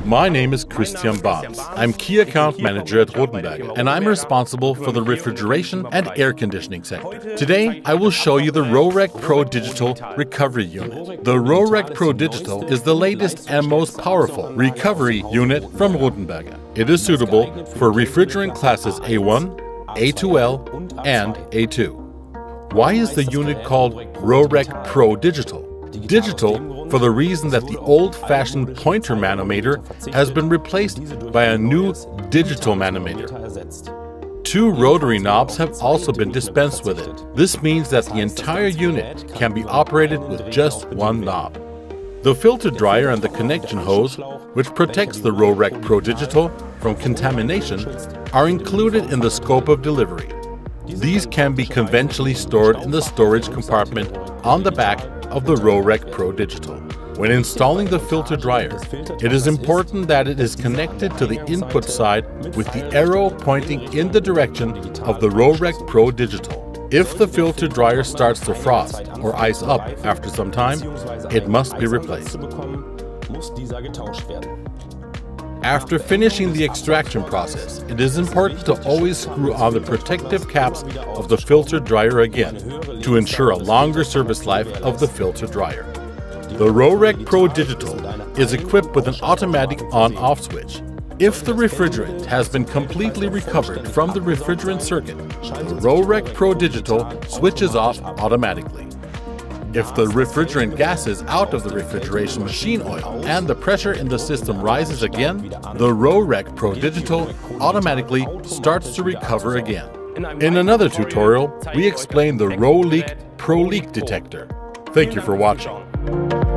My name is Christian Babs. I'm Key Account Manager at ROTHENBERGER, and I'm responsible for the refrigeration and air conditioning sector. Today, I will show you the ROREC PRO Digital recovery unit. The ROREC PRO Digital is the latest and most powerful recovery unit from ROTHENBERGER. It is suitable for refrigerant classes A1, A2L, and A2. Why is the unit called ROREC PRO Digital? Digital for the reason that the old-fashioned pointer manometer has been replaced by a new digital manometer. 2 rotary knobs have also been dispensed with it. This means that the entire unit can be operated with just one knob. The filter dryer and the connection hose, which protects the ROREC PRO Digital from contamination, are included in the scope of delivery. These can be conventionally stored in the storage compartment on the back of the ROREC PRO Digital. When installing the filter dryer, it is important that it is connected to the input side with the arrow pointing in the direction of the ROREC PRO Digital. If the filter dryer starts to frost or ice up after some time, it must be replaced. After finishing the extraction process, it is important to always screw on the protective caps of the filter dryer again to ensure a longer service life of the filter dryer. The ROREC PRO Digital is equipped with an automatic on-off switch. If the refrigerant has been completely recovered from the refrigerant circuit, the ROREC PRO Digital switches off automatically. If the refrigerant gas is out of the refrigeration machine oil and the pressure in the system rises again, the ROREC PRO Digital automatically starts to recover again. In another tutorial, we explain the ROLEAK Pro Leak Detector. Thank you for watching.